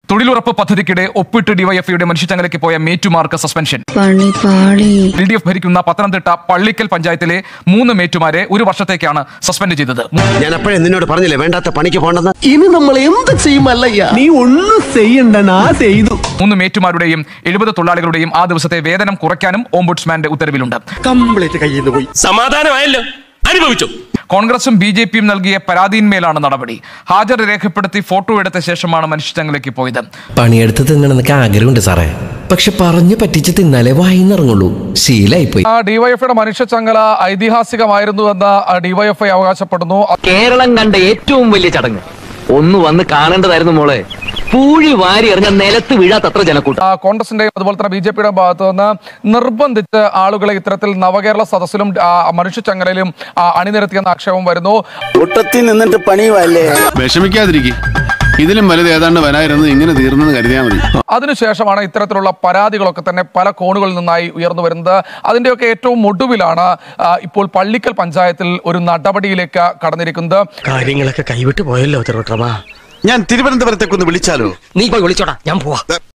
തൊഴിലുറപ്പ് പദ്ധതിക്കിടെ ഒപ്പിട്ട് ഡിവൈഎഫ്ഐയുടെ മനുഷ്യച്ചങ്ങലയ്ക്ക് പോയ മേറ്റുമാർക്ക് സസ്പെൻഷൻ. LDF ഭരിക്കുന്ന പത്തനംതിട്ട പള്ളിക്കൽ പഞ്ചായത്തിലെ 3 മേറ്റുമാരെ 1 വർഷത്തേക്കാണ് സസ്പെൻഡ് ചെയ്തത്. ഞാൻ അപ്പോഴേ നിന്നോട് പറഞ്ഞില്ലേ വേണ്ടാത്ത പണിക്ക് പോകണ്ടെന്ന്. ഇനി നമ്മൾ എന്ത് ചെയ്യുമല്ലയ്യ, നീ ഒന്നും ചെയ്യണ്ടെന്നാ ചെയ്തു. 3 മേറ്റുമാരുടെയും 70 തൊഴിലാളികളുടെയും ആ ദിവസത്തെ വേതനം കുറയ്ക്കാനും ഓംബുഡ്സ്മാന്റെ ഉത്തരവിലുണ്ട്. കംപ്ലീറ്റ് കയ്യിൽ നിന്ന് പോയി. സമാധാനമായല്ലോ, അനുഭവിച്ചു. കോൺഗ്രസും BJPയും നൽകിയ പരാതിയിന്മേലാണ് നടപടി. ഹാജർ രേഖപ്പെടുത്തി ഫോട്ടോ എടുത്ത ശേഷമാണ് മനുഷ്യച്ചങ്ങലയ്ക്ക് പോയത്. പണിയെടുത്ത് തിന്നണമെന്നൊക്കെ ആഗ്രഹമുണ്ട് സാറേ, പക്ഷെ പറഞ്ഞു പറ്റിച്ച് തിന്നാലേ വായിന്നിറങ്ങുള്ളൂ. ശീലായിപ്പോയി. ഡിവൈഎഫ്ഐയുടെ മനുഷ്യച്ചങ്ങല ഐതിഹാസികമായിരുന്നു എന്ന് ഡിവൈഎഫ്ഐ അവകാശപ്പെടുന്നു. കേരളം കണ്ട ഏറ്റവും വലിയ ചടങ്ങ് ഒന്ന് വന്ന് കാണേണ്ടതായിരുന്നു മോളെ. പൂഴി വാരി എറിഞ്ഞ നിലത്ത് വീഴാത്തത്ര ജനക്കൂട്ടം. കോൺഗ്രസിന്റെയും അതുപോലെ തന്നെ BJPയുടെ ഭാഗത്തു നിന്ന് നിർബന്ധിച്ച് ആളുകളെ ഇത്തരത്തിൽ നവകേരള സദസ്സിലും മനുഷ്യച്ചങ്ങലയിലും അണിനിരത്തിയെന്ന ആക്ഷേപം വരുന്നു. കൂട്ടത്തിൽ നിന്നിട്ട് പണിയുമല്ലേ. വിഷമിക്കാതിരിക്കും, ഇതിലും വലുത് ഏതാണ്ട് വരായിരുന്നു, ഇങ്ങനെ തീർന്നെന്ന് കരുതിയാൽ മതി. അതിനുശേഷമാണ് ഇത്തരത്തിലുള്ള പരാതികളൊക്കെ തന്നെ പല കോണുകളിൽ നിന്നായി ഉയർന്നു വരുന്നത്. അതിന്റെയൊക്കെ ഏറ്റവും ഒടുവിലാണ് ഇപ്പോൾ പള്ളിക്കൽ പഞ്ചായത്തിൽ ഒരു നടപടിയിലേക്ക് കടന്നിരിക്കുന്നത്. കാര്യങ്ങളൊക്കെ കൈവിട്ട് പോയല്ലോ ചെറുട്ടമാ. ഞാൻ തിരുവനന്തപുരത്തേക്കൊന്ന് വിളിച്ചാലോ? നീ പോയി വിളിച്ചോടാ, ഞാൻ പോവാ.